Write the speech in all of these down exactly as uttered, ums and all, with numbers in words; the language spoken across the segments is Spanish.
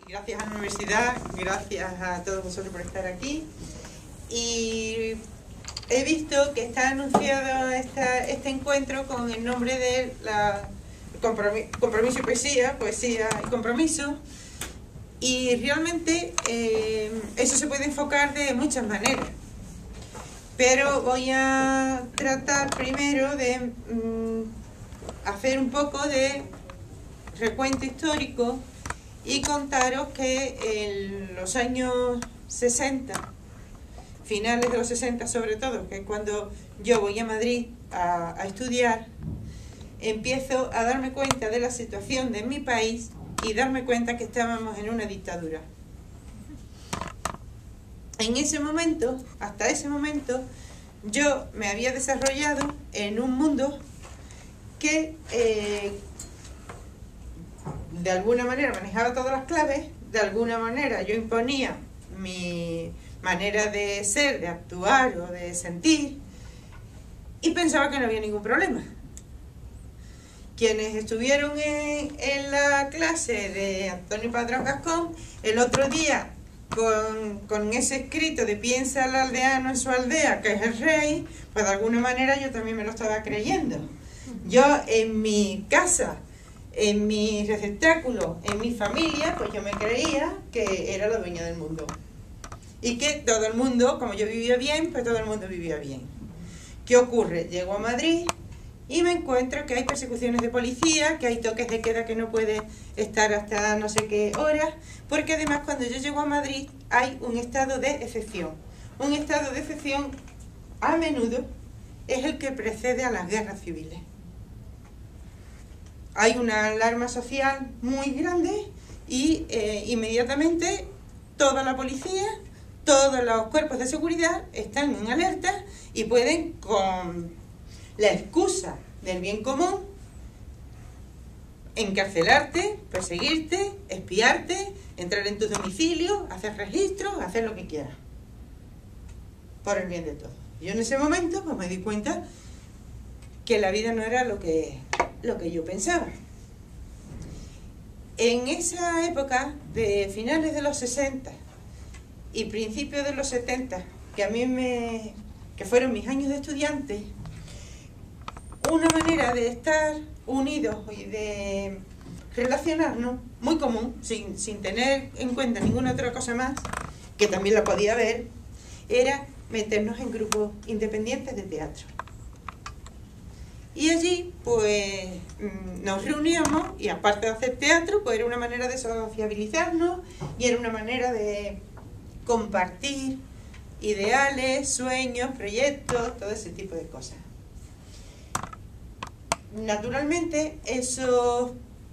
Gracias a la universidad, gracias a todos vosotros por estar aquí. Y he visto que está anunciado esta, este encuentro con el nombre de la compromiso, compromiso y poesía, poesía y compromiso. Y realmente eh, eso se puede enfocar de muchas maneras. Pero voy a tratar primero de mm, hacer un poco de recuento histórico y contaros que en los años sesenta, finales de los sesenta sobre todo, que es cuando yo voy a Madrid a, a estudiar, empiezo a darme cuenta de la situación de mi país y darme cuenta que estábamos en una dictadura. En ese momento, hasta ese momento, yo me había desarrollado en un mundo que eh, de alguna manera manejaba todas las claves, de alguna manera yo imponía mi manera de ser, de actuar o de sentir, y pensaba que no había ningún problema. Quienes estuvieron en, en la clase de Antonio Padrón Gascón, el otro día, con, con ese escrito de piensa el aldeano en su aldea, que es el rey, pues de alguna manera yo también me lo estaba creyendo. Yo en mi casa, en mi receptáculo, en mi familia, pues yo me creía que era la dueña del mundo. Y que todo el mundo, como yo vivía bien, pues todo el mundo vivía bien. ¿Qué ocurre? Llego a Madrid y me encuentro que hay persecuciones de policía, que hay toques de queda que no puede estar hasta no sé qué horas, porque además cuando yo llego a Madrid hay un estado de excepción. Un estado de excepción a menudo es el que precede a las guerras civiles. Hay una alarma social muy grande y eh, inmediatamente toda la policía, todos los cuerpos de seguridad están en alerta y pueden, con la excusa del bien común, encarcelarte, perseguirte, espiarte, entrar en tu domicilio, hacer registros, hacer lo que quieras, por el bien de todos. Yo en ese momento pues me di cuenta que la vida no era lo que, lo que yo pensaba. En esa época de finales de los sesenta y principios de los setenta, que a mí me, que fueron mis años de estudiante, una manera de estar unidos y de relacionarnos muy común, sin, sin tener en cuenta ninguna otra cosa más, que también la podía ver, era meternos en grupos independientes de teatro. Y allí, pues, nos reuníamos y aparte de hacer teatro, pues era una manera de sociabilizarnos y era una manera de compartir ideales, sueños, proyectos, todo ese tipo de cosas. Naturalmente, esos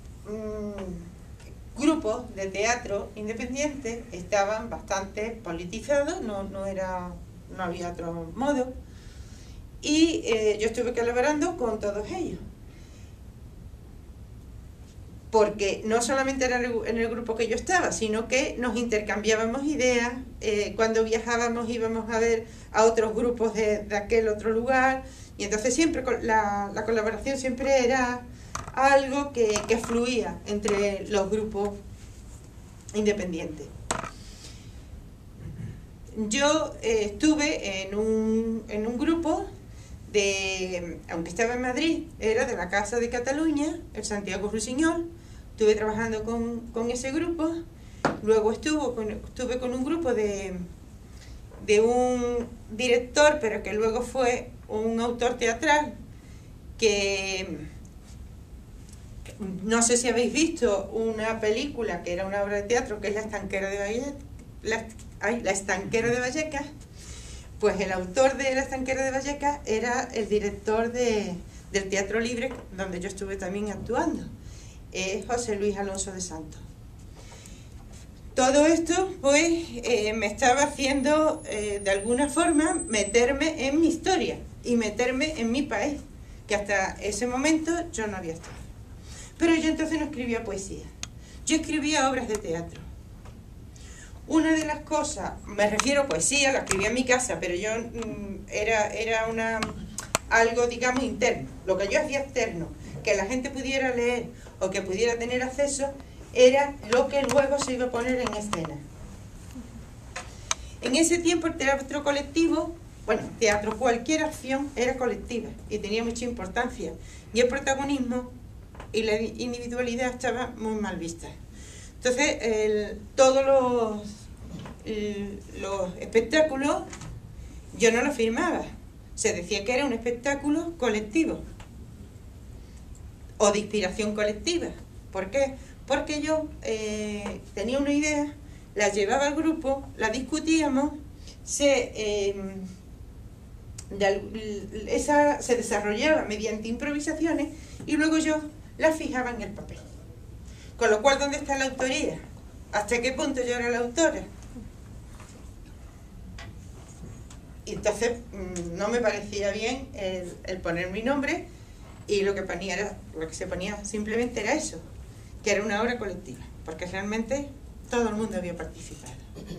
mmm, grupos de teatro independientes estaban bastante politizados, no, no, era, no había otro modo. Y eh, yo estuve colaborando con todos ellos, porque no solamente era en el grupo que yo estaba, sino que nos intercambiábamos ideas, eh, cuando viajábamos íbamos a ver a otros grupos de, de aquel otro lugar, y entonces siempre la, la colaboración siempre era algo que, que fluía entre los grupos independientes. Yo eh, estuve en un, en un grupo de, aunque estaba en Madrid, era de la Casa de Cataluña, el Santiago Rusiñol. Estuve trabajando con, con ese grupo. Luego estuvo con, estuve con un grupo de, de un director, pero que luego fue un autor teatral, que no sé si habéis visto una película que era una obra de teatro, que es La Estanquera de Vallecas, la, ay, La Estanquera de Vallecas. Pues el autor de La Estanquera de Vallecas era el director de, del Teatro Libre, donde yo estuve también actuando, eh, José Luis Alonso de Santos. Todo esto, pues, eh, me estaba haciendo, eh, de alguna forma, meterme en mi historia y meterme en mi país, que hasta ese momento yo no había estado. Pero yo entonces no escribía poesía, yo escribía obras de teatro. Una de las cosas, me refiero a poesía, la escribía en mi casa, pero yo mm, era, era una, algo, digamos, interno. Lo que yo hacía externo, que la gente pudiera leer o que pudiera tener acceso, era lo que luego se iba a poner en escena. En ese tiempo el teatro colectivo, bueno, teatro, cualquier acción era colectiva y tenía mucha importancia. Y el protagonismo y la individualidad estaba muy mal vista. Entonces, el, todos los, el, los espectáculos yo no los firmaba. Se decía que era un espectáculo colectivo o de inspiración colectiva. ¿Por qué? Porque yo eh, tenía una idea, la llevaba al grupo, la discutíamos, se, eh, de, esa se desarrollaba mediante improvisaciones y luego yo la fijaba en el papel. Con lo cual, ¿dónde está la autoría? ¿Hasta qué punto yo era la autora? Y entonces no me parecía bien el, el poner mi nombre, y lo que ponía era, lo que se ponía simplemente era eso, que era una obra colectiva, porque realmente todo el mundo había participado.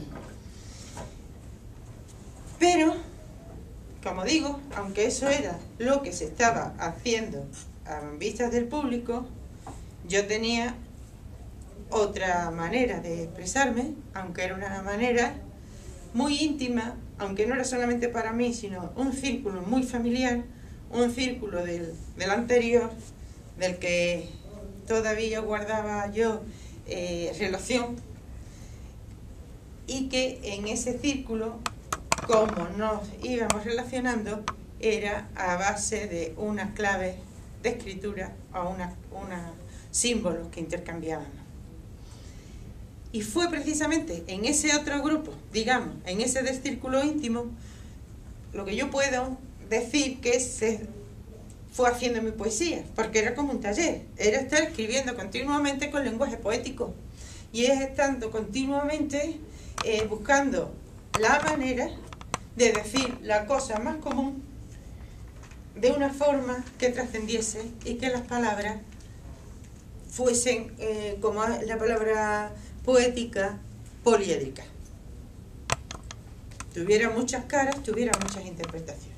Pero, como digo, aunque eso era lo que se estaba haciendo a vistas del público, yo tenía otra manera de expresarme, aunque era una manera muy íntima, aunque no era solamente para mí, sino un círculo muy familiar, un círculo del, del anterior, del que todavía guardaba yo eh, relación, y que en ese círculo, como nos íbamos relacionando, era a base de unas claves de escritura o unos una símbolos que intercambiábamos. Y fue precisamente en ese otro grupo, digamos, en ese del círculo íntimo, lo que yo puedo decir que se fue haciendo mi poesía, porque era como un taller, era estar escribiendo continuamente con lenguaje poético, y es estando continuamente eh, buscando la manera de decir la cosa más común de una forma que trascendiese y que las palabras fuesen, eh, como la palabra poética, poliédrica. Tuviera muchas caras, tuviera muchas interpretaciones.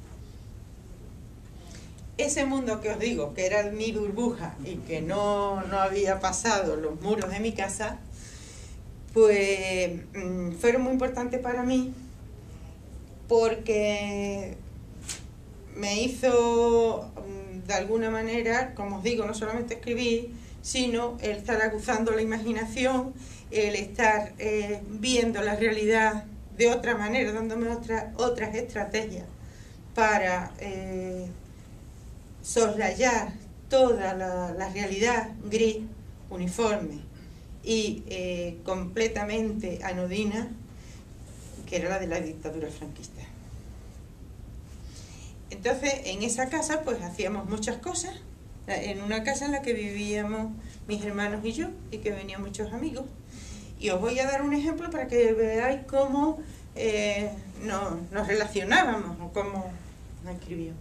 Ese mundo que os digo, que era mi burbuja y que no, no había pasado los muros de mi casa, pues mmm, fueron muy importantes para mí, porque me hizo, de alguna manera, como os digo, no solamente escribir, sino el estar aguzando la imaginación, el estar eh, viendo la realidad de otra manera, dándome otra, otras estrategias para eh, soslayar toda la, la realidad gris, uniforme y eh, completamente anodina, que era la de la dictadura franquista. Entonces, en esa casa pues hacíamos muchas cosas, en una casa en la que vivíamos mis hermanos y yo, y que venían muchos amigos. Y os voy a dar un ejemplo para que veáis cómo eh, no, nos relacionábamos o cómo nos escribíamos.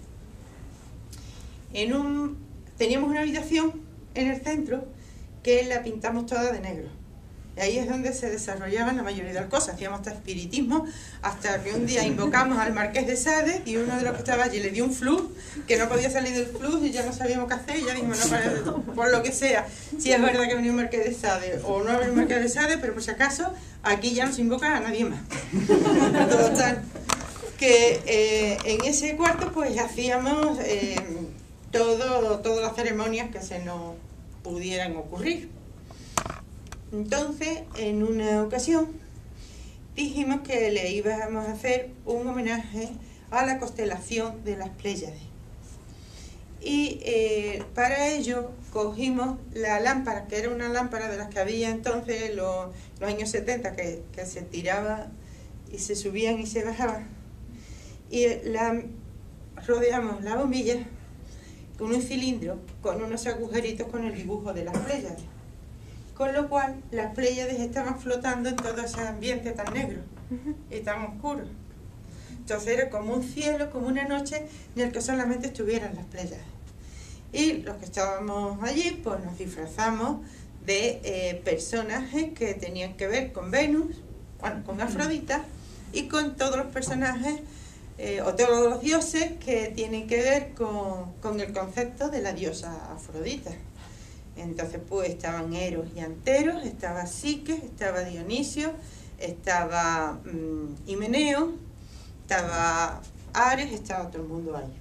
En un, teníamos una habitación en el centro que la pintamos toda de negro. Y ahí es donde se desarrollaban la mayoría de las cosas. Hacíamos hasta espiritismo, hasta que un día invocamos al Marqués de Sade y uno de los que estaba allí le dio un flux, que no podía salir del flux y ya no sabíamos qué hacer, y ya dijimos, no, para, por lo que sea, si es verdad que venía un Marqués de Sade o no venía un Marqués de Sade, pero por si acaso, aquí ya no se invoca a nadie más. Total, que eh, en ese cuarto pues hacíamos eh, todo, todas las ceremonias que se nos pudieran ocurrir. Entonces, en una ocasión, dijimos que le íbamos a hacer un homenaje a la constelación de las Pléyades. Y eh, para ello cogimos la lámpara, que era una lámpara de las que había entonces en los, los años setenta, que, que se tiraba y se subían y se bajaban. Y la rodeamos la bombilla con un cilindro, con unos agujeritos con el dibujo de las Pléyades. Con lo cual, las Pléyades estaban flotando en todo ese ambiente tan negro y tan oscuro. Entonces era como un cielo, como una noche en el que solamente estuvieran las Pléyades. Y los que estábamos allí, pues nos disfrazamos de eh, personajes que tenían que ver con Venus, bueno, con Afrodita, y con todos los personajes eh, o todos los dioses que tienen que ver con, con el concepto de la diosa Afrodita. Entonces pues estaban Eros y Anteros, estaba Psique, estaba Dionisio, estaba mmm, Himeneo, estaba Ares, estaba todo el mundo ahí.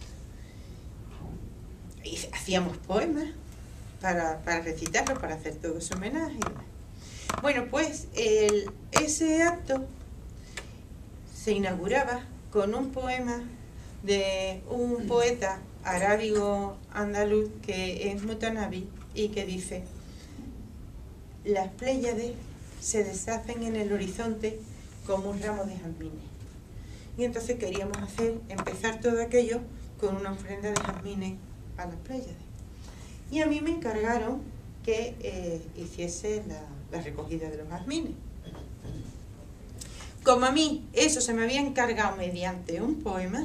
Y hacíamos poemas para, para recitarlos, para hacer todo ese homenaje. Bueno, pues el, ese acto se inauguraba con un poema de un poeta arábigo andaluz que es Mutanabi y que dice: las Pléyades se deshacen en el horizonte como un ramo de jazmines. Y entonces queríamos hacer, empezar todo aquello con una ofrenda de jazmines a las Pléyades. Y a mí me encargaron que eh, hiciese la, la recogida de los jazmines. Como a mí eso se me había encargado mediante un poema,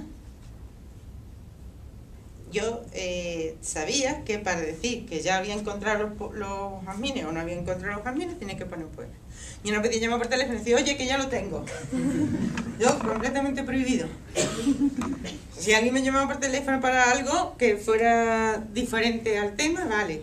yo eh, sabía que para decir que ya había encontrado los, los jazmines o no había encontrado los jazmines, tenía que poner un poema. Y una vez que llamaba por teléfono y decía: oye, que ya lo tengo. Yo, completamente prohibido. Si alguien me llamaba por teléfono para algo que fuera diferente al tema, vale.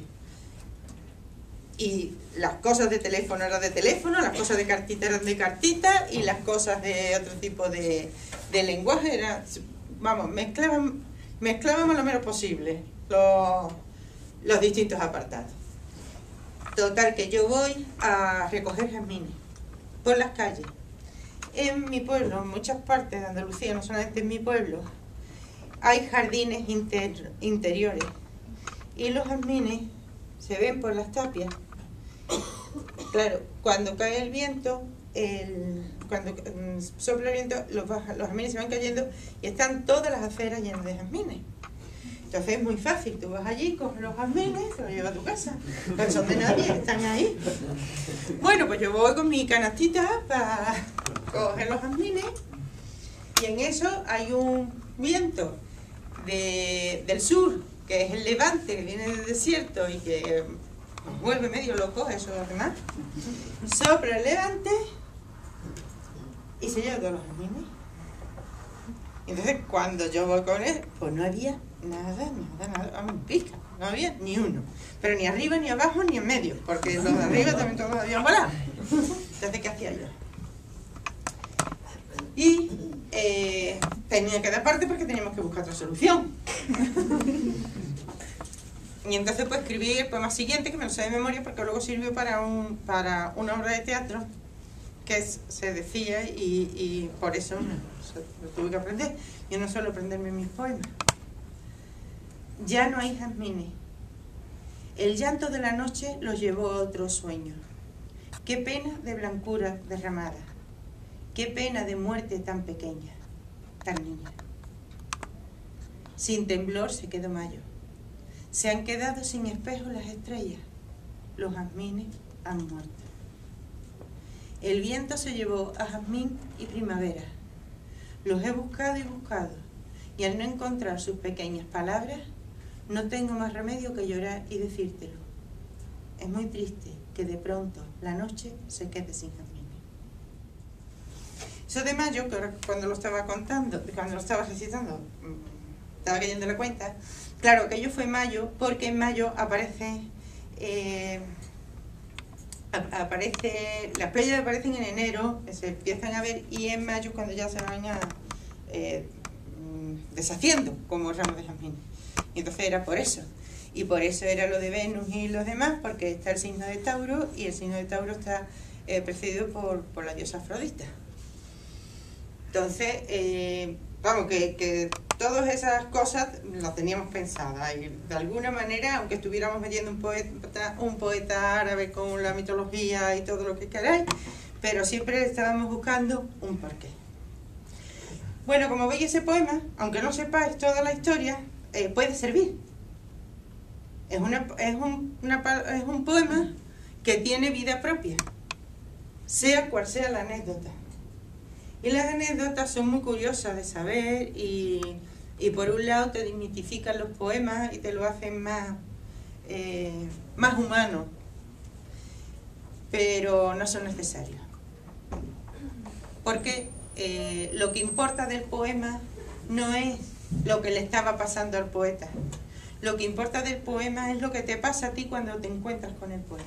Y las cosas de teléfono eran de teléfono, las cosas de cartita eran de cartita, y las cosas de otro tipo de, de lenguaje eran, vamos, mezclaban, mezclábamos lo menos posible los, los distintos apartados. Total, que yo voy a recoger jazmines por las calles. En mi pueblo, en muchas partes de Andalucía, no solamente en mi pueblo, hay jardines inter, interiores, y los jazmines se ven por las tapias. Claro, cuando cae el viento, el, cuando sopla el viento, los, los jazmines se van cayendo y están todas las aceras llenas de jazmines. Entonces es muy fácil, tú vas allí, coges los jazmines, te los llevas a tu casa. No son de nadie, están ahí. Bueno, pues yo voy con mi canastita para coger los jazmines, y en eso hay un viento de, del sur, que es el levante, que viene del desierto y que nos vuelve medio locos, eso además. Sopla el levante y se lleva todos los jazmines. Y entonces cuando yo voy con él, pues no había nada, nada, nada, un pica, no había ni uno. Pero ni arriba, ni abajo, ni en medio, porque los de arriba también todos habían volado. Entonces, ¿qué hacía yo? Y eh, tenía que dar parte porque teníamos que buscar otra solución. Y entonces pues escribí el poema siguiente, que me lo sé de memoria porque luego sirvió para, un, para una obra de teatro que es, se decía, y, y por eso no, lo tuve que aprender. Yo no suelo aprenderme mis poemas. Ya no hay jazmines. El llanto de la noche los llevó a otro sueño. Qué pena de blancura derramada. Qué pena de muerte tan pequeña, tan niña. Sin temblor se quedó mayo. Se han quedado sin espejo las estrellas. Los jazmines han muerto. El viento se llevó a jazmín y primavera. Los he buscado y buscado, y al no encontrar sus pequeñas palabras, no tengo más remedio que llorar y decírtelo. Es muy triste que de pronto la noche se quede sin jazmines. Eso de mayo, que ahora cuando lo estaba contando, cuando lo estaba recitando, estaba cayendo la cuenta. Claro, que ello fue mayo, porque en mayo aparece, eh, aparece, las playas aparecen en enero, se empiezan a ver, y en mayo cuando ya se van a, eh, deshaciendo como ramos de jazmín. Y entonces era por eso. Y por eso era lo de Venus y los demás, porque está el signo de Tauro, y el signo de Tauro está eh, precedido por, por la diosa Afrodita. Entonces, eh, vamos, que, que todas esas cosas las teníamos pensadas, y de alguna manera, aunque estuviéramos metiendo un poeta, un poeta árabe con la mitología y todo lo que queráis, pero siempre estábamos buscando un porqué. Bueno, como veis, ese poema, aunque no sepáis toda la historia, eh, puede servir. Es, una, es, un, una, es un poema que tiene vida propia, sea cual sea la anécdota. Y las anécdotas son muy curiosas de saber, y, y por un lado te dignifican los poemas y te lo hacen más, eh, más humano, pero no son necesarios. Porque eh, lo que importa del poema no es lo que le estaba pasando al poeta. Lo que importa del poema es lo que te pasa a ti cuando te encuentras con el poema.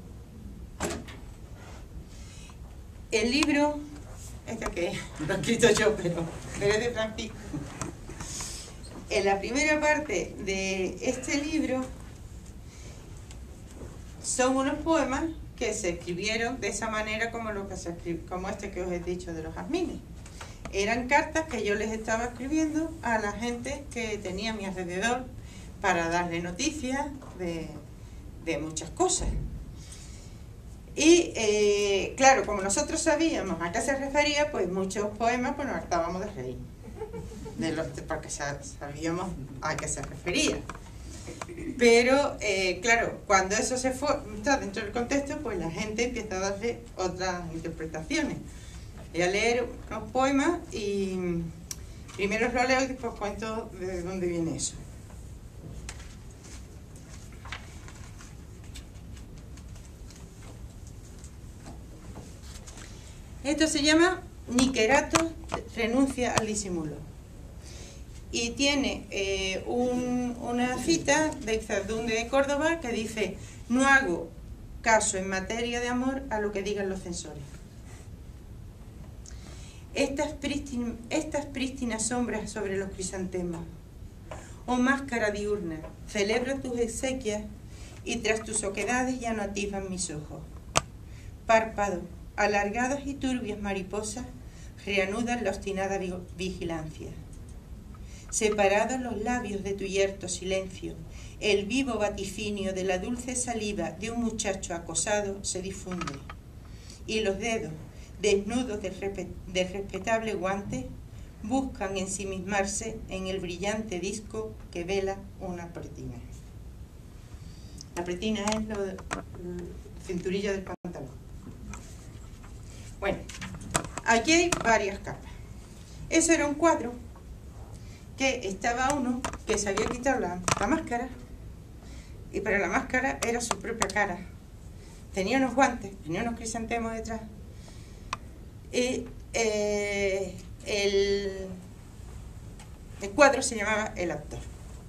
El libro, este que lo he escrito yo, pero, pero es de Francisco. En la primera parte de este libro son unos poemas que se escribieron de esa manera como, lo que se escribe, como este que os he dicho de los jazmines. Eran cartas que yo les estaba escribiendo a la gente que tenía a mi alrededor para darle noticias de, de muchas cosas. Y eh, claro, como nosotros sabíamos a qué se refería, pues muchos poemas pues nos hartábamos de reír, de los, porque sabíamos a qué se refería. Pero eh, claro, cuando eso se fue, está dentro del contexto, pues la gente empieza a darle otras interpretaciones. Voy a leer unos poemas y primero os lo leo y después cuento de dónde viene eso. Esto se llama Niquerato renuncia al disimulo. Y tiene eh, un, una cita de Izardún de Córdoba que dice: no hago caso en materia de amor a lo que digan los censores. Estas, prístin, estas prístinas sombras sobre los crisantemos, oh máscara diurna, celebro tus exequias y tras tus oquedades ya no atisban mis ojos. Párpado, alargadas y turbias mariposas reanudan la obstinada vigilancia. Separados los labios de tu yerto silencio, el vivo vaticinio de la dulce saliva de un muchacho acosado se difunde, y los dedos, desnudos del, del respetable guante, buscan ensimismarse en el brillante disco que vela una pretina. La pretina es lo de, la cinturilla del pantalón. Bueno, aquí hay varias capas. Eso era un cuadro que estaba uno que se había quitado la, la máscara, y para la máscara era su propia cara. Tenía unos guantes, tenía unos crisantemos detrás. Y eh, el, el cuadro se llamaba El actor.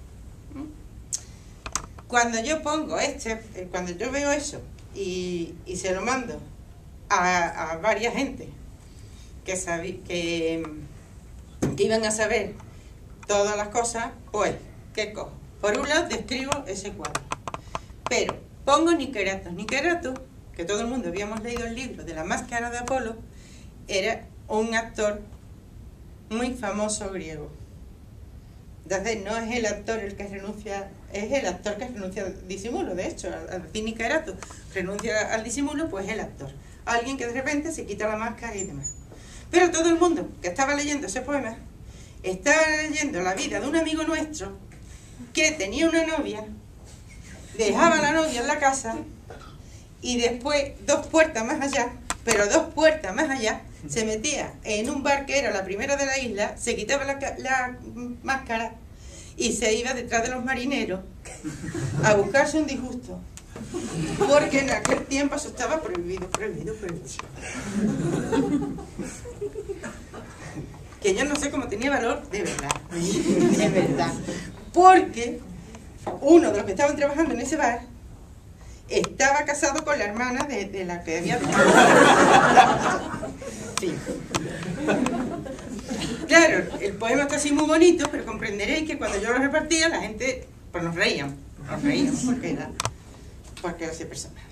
Cuando yo pongo este, cuando yo veo eso y, y se lo mando a, a varias gente que, sabí, que, que iban a saber todas las cosas, pues, ¿qué cojo? Por un lado describo ese cuadro, pero pongo Niquerato. Niquerato, que todo el mundo habíamos leído el libro de La máscara de Apolo, era un actor muy famoso griego. Entonces no es el actor el que renuncia, es el actor que renuncia al disimulo. De hecho, al decir Niquerato renuncia al disimulo, pues es el actor. Alguien que de repente se quita la máscara y demás. Pero todo el mundo que estaba leyendo ese poema estaba leyendo la vida de un amigo nuestro que tenía una novia, dejaba a la novia en la casa y después, dos puertas más allá, pero dos puertas más allá, se metía en un bar que era la primera de la isla, se quitaba la, la máscara y se iba detrás de los marineros a buscarse un disgusto. Porque en aquel tiempo eso estaba prohibido, prohibido, prohibido. Que yo no sé cómo tenía valor, de verdad, de verdad. Porque uno de los que estaban trabajando en ese bar estaba casado con la hermana de, de la que había... Sí. Claro, el poema está así muy bonito, pero comprenderéis que cuando yo lo repartía, la gente, pues nos reían, nos reían porque era, porque era ese personaje.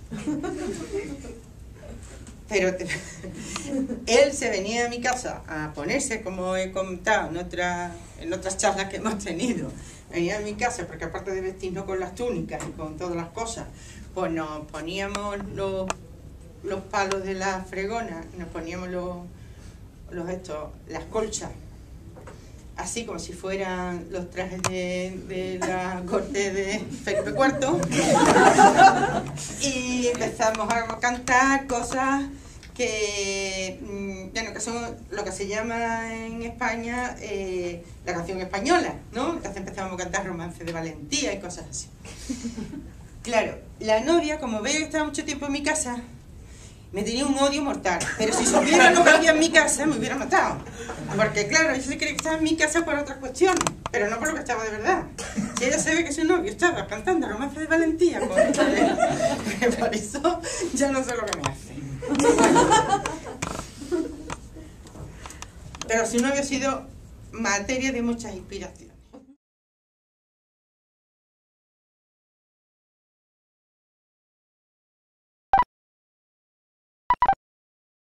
Pero te, él se venía a mi casa a ponerse, como he contado en, otra, en otras charlas que hemos tenido, venía a mi casa porque aparte de vestirnos con las túnicas y con todas las cosas, pues nos poníamos los, los palos de la fregona, nos poníamos los, los estos, las colchas, así como si fueran los trajes de, de la corte de Felipe cuarto, y empezamos a cantar cosas que, bueno, que son lo que se llama en España eh, la canción española, ¿no? Entonces empezamos a cantar romances de valentía y cosas así. Claro, la novia, como veía que estaba mucho tiempo en mi casa, me tenía un odio mortal, pero si supiera lo que había en mi casa me hubiera matado, porque claro, yo se creía que estaba en mi casa por otras cuestiones, pero no por lo que estaba de verdad. Y ella se ve que su novio estaba cantando Romance de Valentía, porque por eso ya no sé lo que me hace. Pero su novio ha sido materia de muchas inspiraciones.